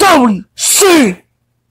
WC!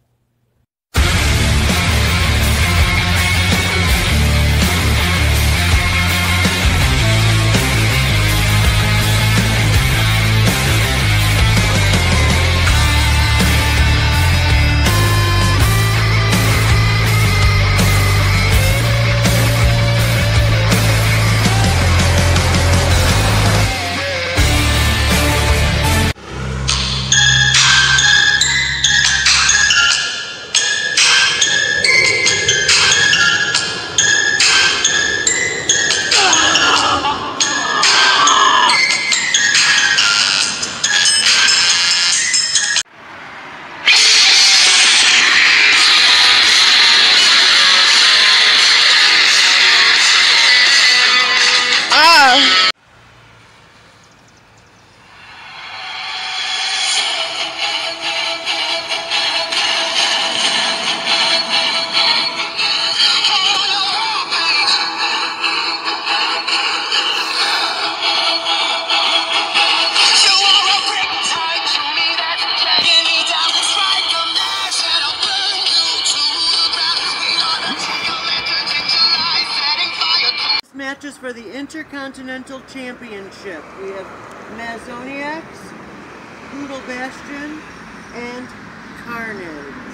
Matches for the Intercontinental Championship. We have Mazoniacs, Brutal Bastion, and Carnage.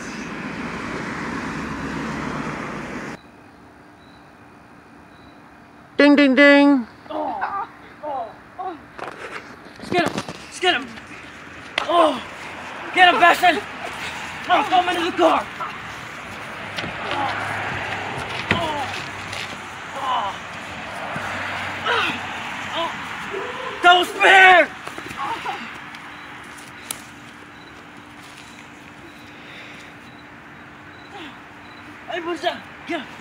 Ding, ding, ding. Get him! Get him! Oh! Get him, Bastion! Oh, throw him into the car! Double spear! Hey, what's that? Get him!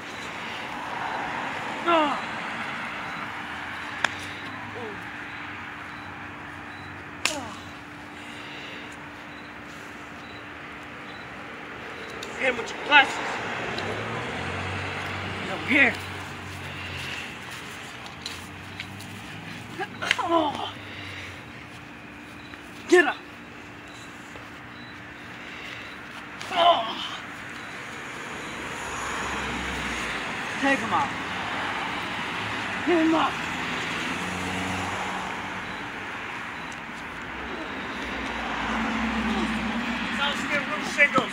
Hit him with your glasses. He's over here. Oh. Get up. Oh. Take him out. Get him up. Sounds like little shingles.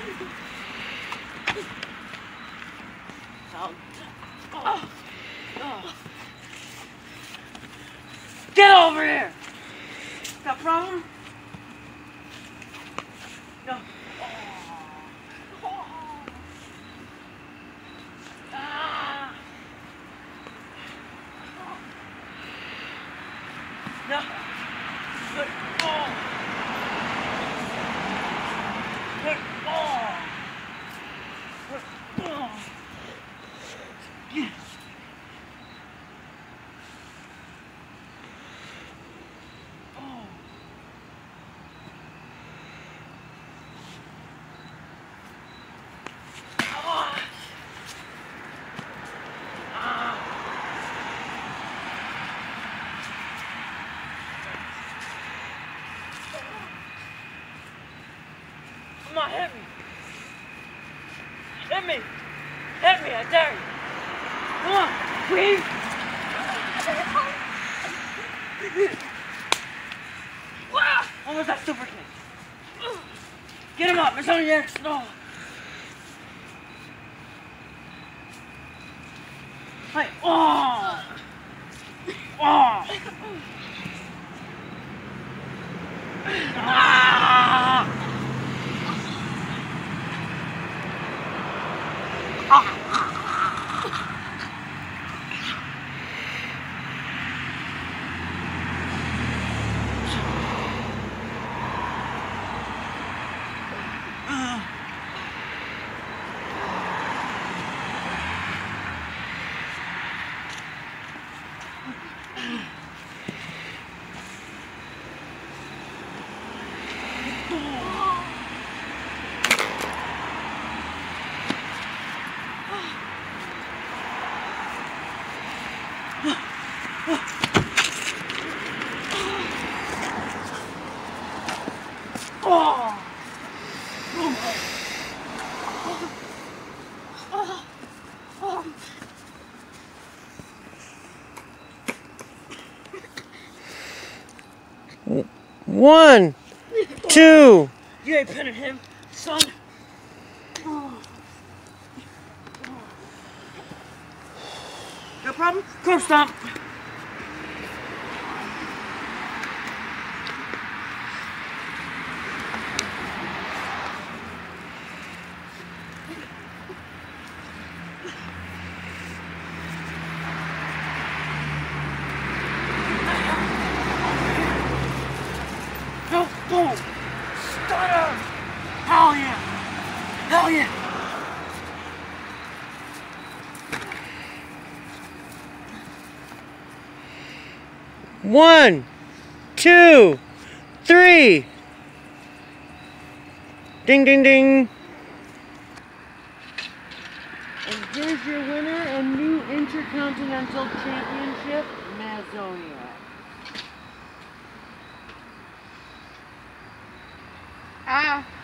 Get over here! Got a problem? No. No. Good. Good. Yes. Come on, hit me. Hit me. Hit me, I dare you. Come on, please. What was that super kick? Get him up, it's on your X. No. Hey, oh. Oh. Ah. 1, 2. You ain't pinning him, son. No problem? Curb stomp. No, boom. Stunner. Hell yeah. Hell yeah. One, 2, 3. Ding, ding, ding. And here's your winner and new Intercontinental Championship, Mazonia. Ah.